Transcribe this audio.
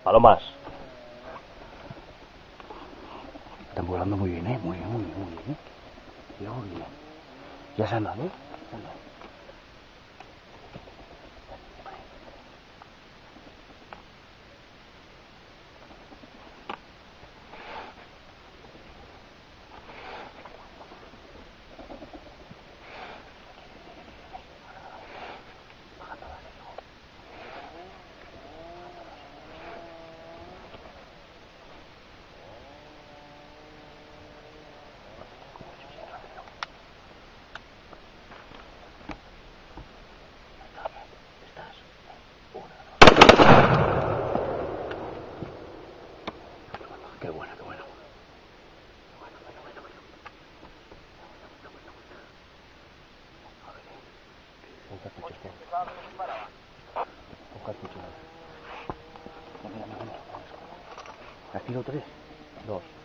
Palomas. Están volando muy bien, muy bien, muy bien, muy bien. Muy bien. Ya se han dado, Qué buena, qué buena. Un cartucho, un cartucho. ¿Has tirado 3? 2.